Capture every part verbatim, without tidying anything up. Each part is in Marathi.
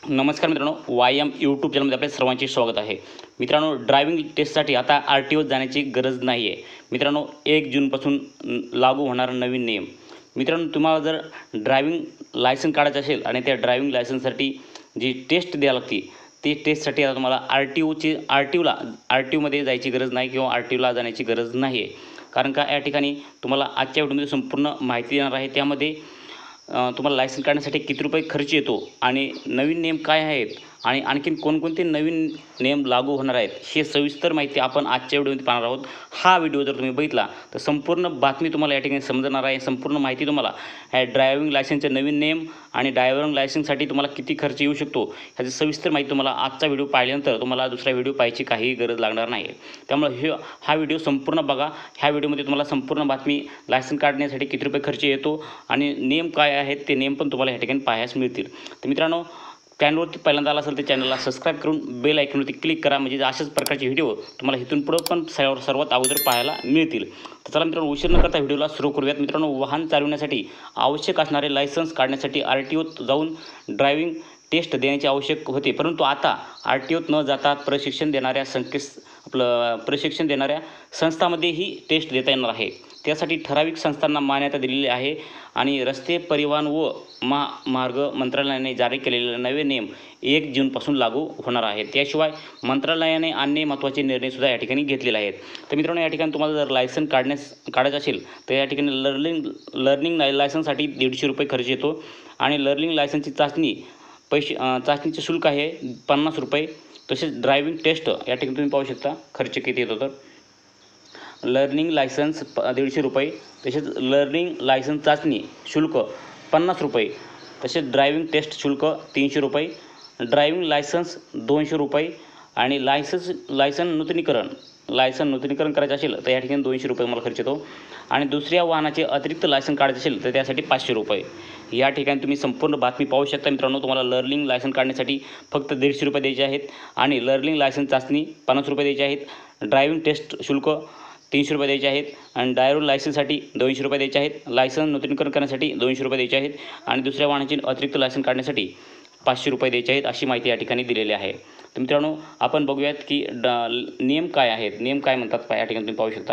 नमस्कार मित्रांनो, वाय एम यूट्यूब चॅनलमध्ये आपल्या सर्वांचे स्वागत आहे. मित्रांनो, ड्रायव्हिंग टेस्टसाठी आता आर टी ओत जाण्याची गरज नाही आहे. मित्रांनो, एक जूनपासून लागू होणारा नवीन नियम. मित्रांनो, तुम्हाला जर ड्रायव्हिंग लायसन काढायचं असेल आणि त्या ड्रायव्हिंग लायसनसाठी जी टेस्ट द्यावी लागते, ती टेस्टसाठी आता तुम्हाला आर टी ओची आर टी ओला आर टी ओमध्ये जायची गरज नाही किंवा आर टी ओला जाण्याची गरज नाही आहे. कारण का या ठिकाणी तुम्हाला आजच्या व्हिडिओमध्ये संपूर्ण माहिती देणार आहे. त्यामध्ये तुम्हाला लायसन काढण्यासाठी किती रुपये खर्च येतो आणि नवीन नियम काय आहेत आणि आणखीन कोणकोणते नवीन नियम लागू होणार आहेत हे सविस्तर माहिती आपण आजच्या व्हिडिओमध्ये पाहणार आहोत. हा व्हिडिओ जर तुम्ही बघितला तर संपूर्ण बातमी तुम्हाला या ठिकाणी समजणार आहे. संपूर्ण माहिती तुम्हाला ह्या ड्रायव्हिंग लायसनचे नवीन नियम आणि ड्रायव्हिंग लायसनसाठी तुम्हाला किती खर्च येऊ शकतो ह्याची सविस्तर माहिती तुम्हाला आजचा व्हिडिओ पाहिल्यानंतर तुम्हाला दुसरा व्हिडिओ पाहायची काही गरज लागणार नाही. त्यामुळे हे हा व्हिडिओ संपूर्ण बघा. ह्या व्हिडिओमध्ये तुम्हाला संपूर्ण बातमी, लायसन काढण्यासाठी किती रुपये खर्च येतो आणि नियम काय आहेत ते नियम पण तुम्हाला या ठिकाणी पाहायला मिळतील. तर मित्रांनो, चॅनलवरती पहिल्यांदा आला असेल तर चॅनलला सबस्क्राईब करून बेल आयकॉनवरती क्लिक करा, म्हणजे अशाच प्रकारचे व्हिडिओ तुम्हाला इथून पुढं पण सर्व सर्वात अगोदर पाहायला मिळतील. तर चला मित्रांनो, उशीर न करता व्हिडिओला सुरू करूयात. मित्रांनो, वाहन चालवण्यासाठी आवश्यक असणारे लायसन्स काढण्यासाठी आर टी ओत जाऊन ड्रायव्हिंग टेस्ट देण्याची आवश्यक होते, परंतु आता आर टी ओत न जाता प्रशिक्षण देणाऱ्या संकेत आपलं प्रशिक्षण देणाऱ्या संस्थांमध्ये ही टेस्ट देता येणार आहे. त्यासाठी ठराविक संस्थांना मान्यता दिलेली आहे आणि रस्ते परिवहन व महामार्ग मंत्रालयाने जारी केलेले नवे नियम एक जूनपासून लागू होणार आहेत. त्याशिवाय मंत्रालयाने अन्य महत्त्वाचे निर्णयसुद्धा या ठिकाणी घेतलेले आहेत. तर मित्रांनो, या ठिकाणी तुम्हाला जर लायसन काढण्यास काढायचं असेल तर या ठिकाणी लर्निंग लर्निंग लायसनसाठी दीडशे रुपये खर्च येतो आणि लर्निंग लायसनची चाचणी पैसे चाचणीचे शुल्क आहे पन्नास रुपये. तसेच ड्रायव्हिंग टेस्ट या ठिकाणी तुम्ही पाहू शकता खर्च किती येतो. तर लर्निंग लायसन्स प दीडशे रुपये, तसेच लर्निंग लायसन्स चाचणी शुल्क पन्नास रुपये, तसेच ड्रायव्हिंग टेस्ट शुल्क तीनशे रुपये, ड्रायव्हिंग लायसन्स दोनशे रुपये आणि लायसन्स लायसन नूतनीकरण लायसन नूतनीकरण करायचं असेल तर या ठिकाणी दोनशे रुपये मला खर्च येतो आणि दुसऱ्या वाहनाचे अतिरिक्त लायसन काढायचं असेल तर त्यासाठी पाचशे रुपये. या ठिकाणी तुम्ही संपूर्ण बातमी पाहू शकता. मित्रांनो, तुम्हाला लर्निंग लायसन काढण्यासाठी फक्त दीडशे रुपये द्यायचे आहेत आणि लर्निंग लायसन चाचणी पन्नास रुपये द्यायचे आहेत, ड्रायव्हिंग टेस्ट शुल्क तीनशे रुपये द्यायचे आहेत आणि ड्रायव्हिंग लायसनसाठी दोनशे रुपये द्यायचे आहेत, लायसन नूतनीकरण करण्यासाठी दोनशे रुपये द्यायचे आहेत आणि दुसऱ्या वाहनाचे अतिरिक्त लायसन काढण्यासाठी पाचशे रुपये द्यायचे आहेत, अशी माहिती या ठिकाणी दिलेली आहे. तर मित्रांनो, आपण बघूयात की ड नियम काय आहेत, नियम काय म्हणतात या ठिकाणी तुम्ही पाहू शकता.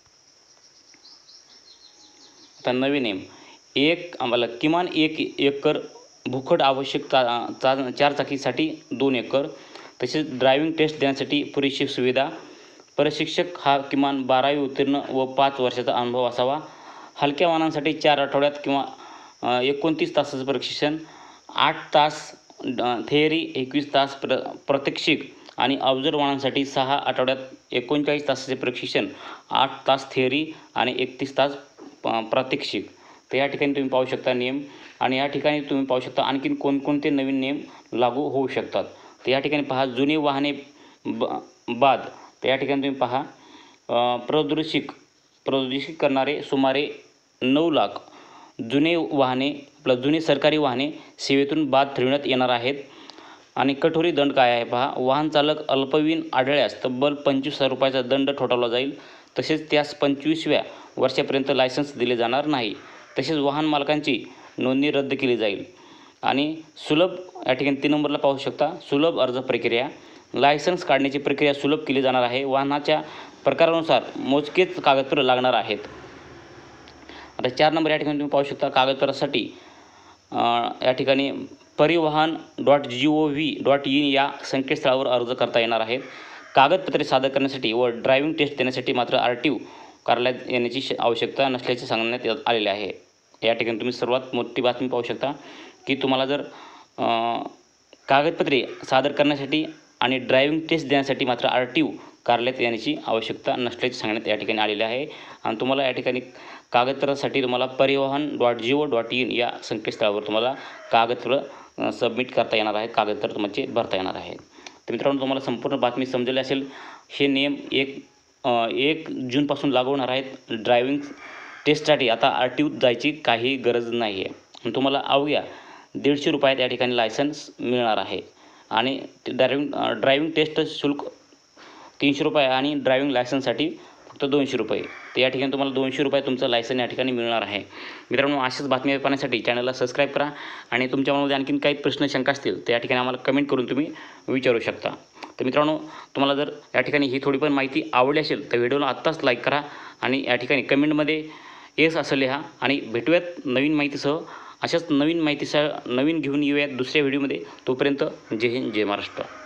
आता नवीन नियम, एक आम्हाला किमान एक एकर भूखड आवश्यक चा चा चार चाकीसाठी दोन एकर, तसेच ड्रायव्हिंग टेस्ट देण्यासाठी पुरेशी सुविधा, प्रशिक्षक हा किमान बारावी उत्तीर्ण व पाच वर्षाचा अनुभव असावा, हलक्या वाहनांसाठी चार आठवड्यात किंवा एकोणतीस तासाचं प्रशिक्षण, आठ तास थेअरी, एकवीस तास प्र प्रात्यक्षिक आणि अवजड वाहनांसाठी सहा आठवड्यात एकोणचाळीस तासाचे प्रशिक्षण, आठ तास थेअरी आणि एकतीस तास प्रात्यक्षिक. तर या ठिकाणी तुम्ही पाहू शकता नियम आणि या ठिकाणी तुम्ही पाहू शकता आणखीन कोणकोणते नवीन नियम लागू होऊ शकतात. तर या ठिकाणी पहा, जुनी वाहने ब बाद. तर या ठिकाणी तुम्ही पहा, प्रदूषित प्रदूषित करणारे सुमारे नऊ लाख जुने वाहने प्लस जुने सरकारी वाहने सेवेतून बाद ठेवण्यात येणार आहेत. आणि कठोरी दंड काय आहे पहा, वाहन चालक अल्पवयीन आढळल्यास तब्बल पंचवीस हजार रुपयाचा दंड ठोठावला जाईल. तसेच त्यास पंचवीसव्या वर्षापर्यंत लायसन्स दिले जाणार नाही. तसेच वाहन मालकांची नोंदणी रद्द केली जाईल. आणि सुलभ या ठिकाणी तीन नंबरला पाहू शकता, सुलभ अर्ज प्रक्रिया, लायसन्स काढण्याची प्रक्रिया सुलभ केली जाणार आहे. वाहनाच्या प्रकारानुसार मोजकेच कागदपत्र लागणार आहेत. आता चार नंबर या ठिकाणी तुम्ही पाहू शकता, कागदपत्रासाठी या ठिकाणी Parivahan dot G O V dot in या संकेतस्थळावर अर्ज करता येणार आहेत. कागदपत्रे सादर करण्यासाठी व ड्रायव्हिंग टेस्ट देण्यासाठी मात्र आर टी ओ कार्यालयात येण्याची आवश्यकता नसल्याचे सांगण्यात आलेले आहे. या ठिकाणी तुम्ही सर्वात मोठी बातमी पाहू शकता की तुम्हाला जर कागदपत्रे सादर करण्यासाठी आणि ड्रायव्हिंग टेस्ट देण्यासाठी मात्र आर टी ओ कार्यालयात येण्याची आवश्यकता नसल्याचे सांगण्यात या ठिकाणी आलेले आहे. आणि तुम्हाला या ठिकाणी कागदपत्रासाठी तुम्हाला Parivahan dot G O dot in या संकेतस्थळावर तुम्हाला कागदपत्र सबमिट करता येणार आहेत, कागदपत्र तुमचे भरता येणार आहेत. तर मित्रांनो, तुम्हाला संपूर्ण बातमी समजली असेल. हे नियम एक एक जूनपासून लागू होणार आहेत. ड्रायव्हिंग टेस्टसाठी आता आर टी ओत जायची काही गरज नाही आहे. तुम्हाला अवघ्या दीडशे रुपयात या ठिकाणी लायसन्स मिळणार आहे आणि ड्रायव्हिंग ड्रायव्हिंग टेस्ट शुल्क तीनशे रुपये आणि ड्रायव्हिंग लायसन्ससाठी फक्त दोनशे रुपये. तर या ठिकाणी तुम्हाला दोनशे रुपये तुमचं लायसन या ठिकाणी मिळणार आहे. मित्रांनो, अशाच बातम्या पाहण्यासाठी चॅनलला सबस्क्राईब करा आणि तुमच्या मनामध्ये आणखीन काही प्रश्न शंका असतील तर या ठिकाणी आम्हाला कमेंट करून तुम्ही विचारू शकता. तर मित्रांनो, तुम्हाला जर या ठिकाणी ही थोडी पण माहिती आवडली असेल तर व्हिडिओला आत्ताच लाईक करा आणि या ठिकाणी कमेंटमध्ये येस असं लिहा आणि भेटूयात नवीन माहितीसह. अशाच नवीन माहितीसह नवीन घेऊन येऊयात दुसऱ्या व्हिडिओमध्ये. तोपर्यंत जय हिंद, जय महाराष्ट्र.